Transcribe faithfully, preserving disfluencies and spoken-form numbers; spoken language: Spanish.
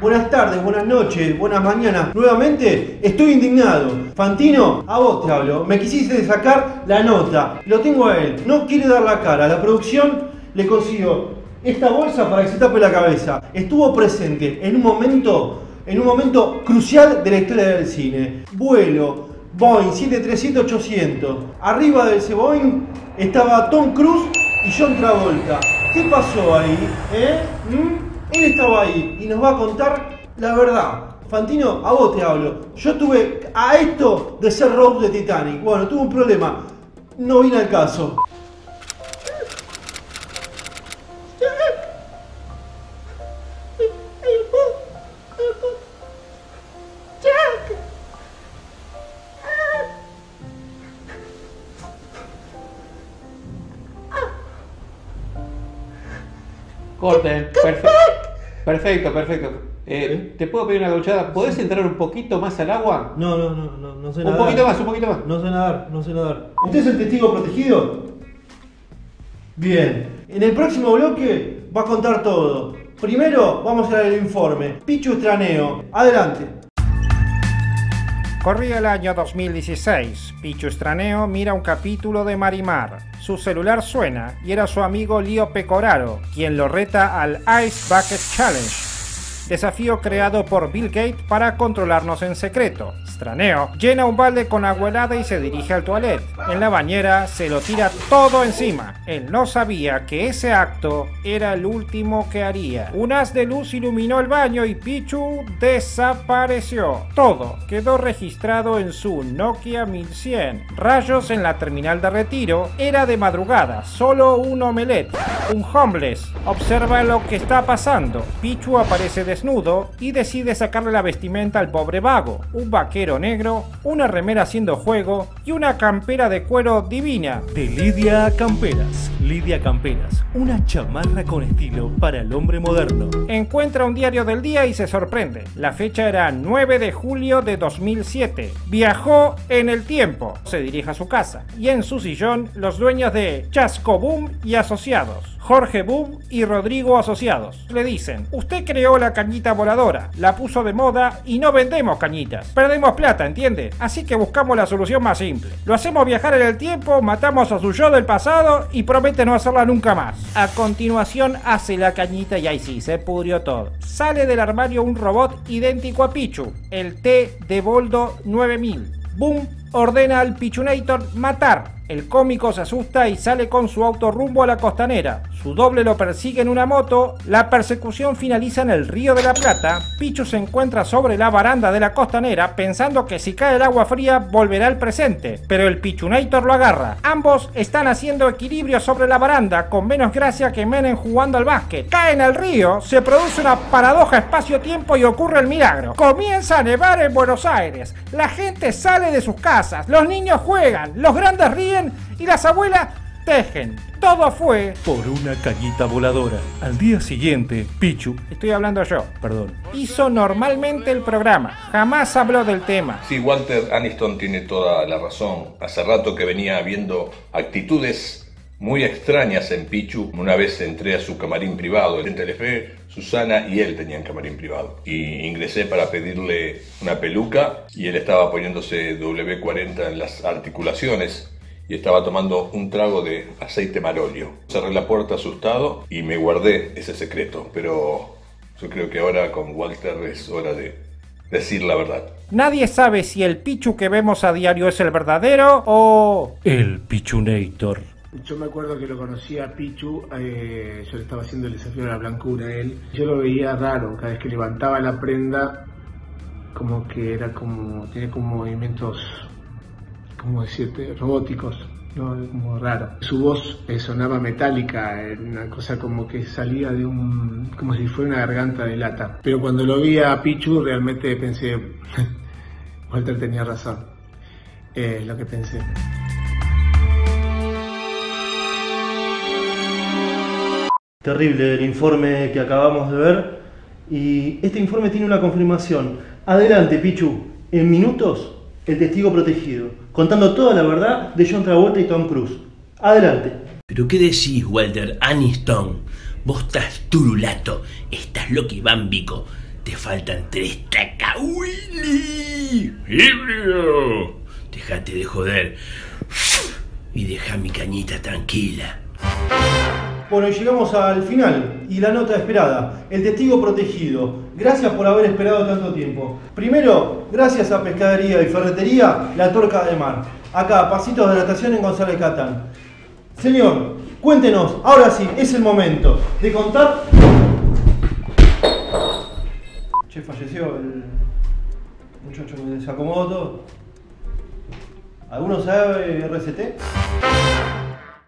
buenas tardes, buenas noches, buenas mañanas. Nuevamente estoy indignado. Fantino, a vos te hablo. Me quisiste sacar la nota. Lo tengo a él. No quiere dar la cara. La producción le consiguió esta bolsa para que se tape la cabeza. Estuvo presente en un momento, en un momento crucial de la historia del cine. Vuelo Boeing siete trescientos siete ochocientos. Arriba de ese Boeing estaba Tom Cruise y John Travolta. ¿Qué pasó ahí? ¿Eh? ¿Mm? Él estaba ahí y nos va a contar la verdad. Fantino, a vos te hablo. Yo tuve a esto de ser Rose de Titanic. Bueno, tuve un problema. No vine al caso. Corten. Perfecto. Perfecto, perfecto. Eh, ¿Te puedo pedir una gauchada? ¿Podés entrar un poquito más al agua? No, no, no, no, no sé Un nadar. poquito más, un poquito más. No sé nadar, no sé nadar. ¿Usted es el testigo protegido? Bien. En el próximo bloque va a contar todo. Primero vamos a dar el informe. Pichu Estraneo. Adelante. Corría el año dos mil dieciséis. Pichu Estraneo mira un capítulo de Marimar. Su celular suena y era su amigo Lío Pecoraro, quien lo reta al Ice Bucket Challenge, desafío creado por Bill Gates para controlarnos en secreto. Estraneo llena un balde con agua helada y se dirige al toilet. En la bañera se lo tira todo encima. Él no sabía que ese acto era el último que haría. Un haz de luz iluminó el baño y Pichu desapareció. Todo quedó registrado en su Nokia mil cien. Rayos en la terminal de retiro. Era de madrugada, solo un omelette. Un homeless observa lo que está pasando. Pichu aparece desnudo y decide sacarle la vestimenta al pobre vago. Un vaquero negro, una remera haciendo juego y una campera de cuero divina. De Lidia Camperas. Lidia Camperas, una chamarra con estilo para el hombre moderno. Encuentra un diario del día y se sorprende. La fecha era nueve de julio de dos mil siete. Viajó en el tiempo. Se dirige a su casa y en su sillón los dueños de Chasco Boom y Asociados, Jorge Boom y Rodrigo Asociados, le dicen: usted creó la cañita voladora, la puso de moda y no vendemos cañitas. Perdemos plata, ¿entiende? Así que buscamos la solución más simple. Lo hacemos viajar en el tiempo, matamos a su yo del pasado y promete no hacerla nunca más. A continuación hace la cañita y ahí sí, se pudrió todo. Sale del armario un robot idéntico a Pichu, el T de Boldo nueve mil. Boom ordena al Pichunator matar. El cómico se asusta y sale con su auto rumbo a la costanera. Su doble lo persigue en una moto. La persecución finaliza en el Río de la Plata. Pichu se encuentra sobre la baranda de la costanera pensando que si cae el agua fría volverá al presente, pero el Pichunator lo agarra. Ambos están haciendo equilibrio sobre la baranda con menos gracia que Menem jugando al básquet. Caen al río, se produce una paradoja espacio-tiempo y ocurre el milagro. Comienza a nevar en Buenos Aires. La gente sale de sus casas, los niños juegan, los grandes ríen y las abuelas tejen. Todo fue por una cañita voladora. Al día siguiente, Pichu, estoy hablando yo, perdón, hizo normalmente el programa. Jamás habló del tema. Sí, Walter Aniston tiene toda la razón. Hace rato que venía viendo actitudes muy extrañas en Pichu. Una vez entré a su camarín privado. En Telefe, Susana y él tenían camarín privado. Y ingresé para pedirle una peluca y él estaba poniéndose doble cuarenta en las articulaciones y estaba tomando un trago de aceite marolio. Cerré la puerta asustado y me guardé ese secreto, pero yo creo que ahora con Walter es hora de decir la verdad. Nadie sabe si el Pichu que vemos a diario es el verdadero o el Pichunator. Yo me acuerdo que lo conocí a Pichu, eh, yo le estaba haciendo el desafío de la blancura a él. Yo lo veía raro, cada vez que levantaba la prenda, como que era como, tenía como movimientos, como decirte, robóticos, ¿no? Como raro. Su voz eh, sonaba metálica, una cosa como que salía de un, como si fuera una garganta de lata. Pero cuando lo vi a Pichu realmente pensé, Walter tenía razón, es eh, lo que pensé. Terrible el informe que acabamos de ver. Y este informe tiene una confirmación. Adelante, Pichu. En minutos, el testigo protegido, contando toda la verdad de John Travolta y Tom Cruise. Adelante. ¿Pero qué decís, Walter Aniston? Vos estás turulato, estás loquibámbico. Te faltan tres tacahuili. ¡Ebrio! Dejate de joder. Y deja mi cañita tranquila. Bueno, y llegamos al final y la nota esperada, el testigo protegido. Gracias por haber esperado tanto tiempo. Primero, gracias a Pescadería y Ferretería La Torca de Mar. Acá, pasitos de la estación en González Catán. Señor, cuéntenos, ahora sí, es el momento de contar... Che, falleció el muchacho que desacomodó todo. ¿Alguno sabe R C T?